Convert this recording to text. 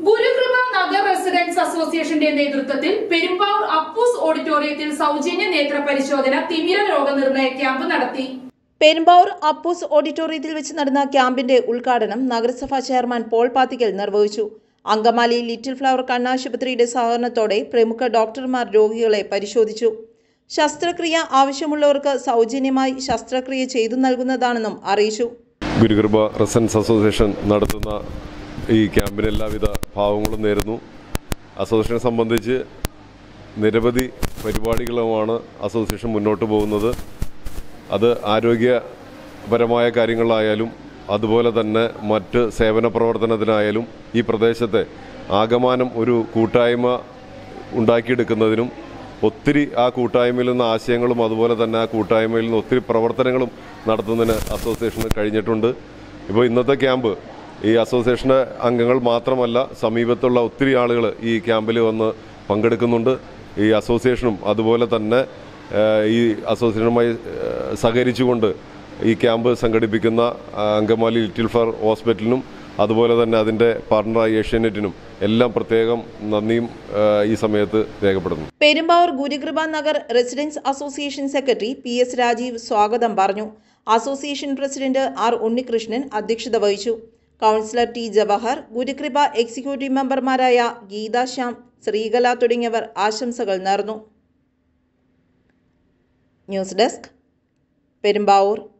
Gurukripa Nagar residence അസോസിയേഷന്റെ നേതൃത്വത്തിൽ പെരുമ്പാവൂർ അപ്പൂസ് ഓഡിറ്റോറിയത്തിൽ സൗജന്യ നേത്ര പരിശോധന തിമിര രോഗനിർണയ ക്യാമ്പ് നടത്തി. പെരുമ്പാവൂർ അപ്പൂസ് ഓഡിറ്റോറിയത്തിൽ വെച്ച് നടന്ന ക്യാമ്പിന്റെ ഉദ്ഘാടനം നഗരസഭാ ചെയർമാൻ പോൾ പാത്തിക്കൽ നിർവഹിച്ചു. അങ്കമാലി ലിറ്റിൽ ഫ്ലവർ കണ്ണാശുപത്രിയുടെ സഹകരണത്തോടെ പ്രമുഖ ഡോക്ടർമാർ രോഗികളെ പരിശോധിച്ചു. ശസ്ത്രക്രിയ ആവശ്യമുള്ളവർക്ക് സൗജന്യമായി ശസ്ത്രക്രിയ ചെയ്തു നൽകുന്നതാണെന്നും അറിയിച്ചു. ഗുരുകൃപ റെസിഡൻസ് അസോസിയേഷൻ നടത്തുന്ന ഈ ക്യാമ്പിന് എല്ലാവിധ ഭാവങ്ങളും നേരുന്നു. അസോസിയേഷനെ സംബന്ധിച്ച് നിരവധി പരിപാടികളുമാണ് അസോസിയേഷൻ മുന്നോട്ട് പോകുന്നത്. അത് ആരോഗ്യപരമായ കാര്യങ്ങളായാലും അതുപോലെ തന്നെ മറ്റ് സേവന പ്രവർത്തനത്തിനായാലും ഈ പ്രദേശത്തെ ആകമാനം ഒരു കൂട്ടായ്മ ഉണ്ടാക്കിയെടുക്കുന്നതിനും ഒത്തിരി ആ കൂട്ടായ്മയിൽ നിന്ന് ആശയങ്ങളും അതുപോലെ തന്നെ ആ കൂട്ടായ്മയിൽ നിന്ന് ഒത്തിരി പ്രവർത്തനങ്ങളും നടത്തുന്നതിന് അസോസിയേഷന് കഴിഞ്ഞിട്ടുണ്ട്. ഇപ്പോൾ ഇന്നത്തെ ക്യാമ്പ് ഈ അസോസിയേഷൻ്റെ അംഗങ്ങൾ മാത്രമല്ല, സമീപത്തുള്ള ഒത്തിരി ആളുകൾ ഈ ക്യാമ്പിൽ വന്ന് പങ്കെടുക്കുന്നുണ്ട്. ഈ അസോസിയേഷനും അതുപോലെ തന്നെ ഈ അസോസിയേഷനുമായി സഹകരിച്ചുകൊണ്ട് ഈ ക്യാമ്പ് സംഘടിപ്പിക്കുന്ന അങ്കമാലി ലിറ്റിൽ ഫ്ലവർ ഹോസ്പിറ്റലിനും അതുപോലെ തന്നെ അതിൻ്റെ പാർട്ണറായ ഏഷ്യാനെറ്റിനും എല്ലാം പ്രത്യേകം നന്ദിയും ഈ സമയത്ത് രേഖപ്പെടുന്നു. Perumbavoor Gurukripa Nagar residents association secretary PS Rajeev സ്വാഗതം പറഞ്ഞു. അസോസിയേഷൻ പ്രസിഡന്റ് R ഉണ്ണികൃഷ്ണൻ അധ്യക്ഷത വഹിച്ചു. Councillor T Jawahar, Gurukripa executive മെമ്പർമാരായ ഗീത ശ്യാം, ശ്രീകല തുടങ്ങിയവർ ആശംസകൾ നേർന്നു. News desk, Perumbavoor.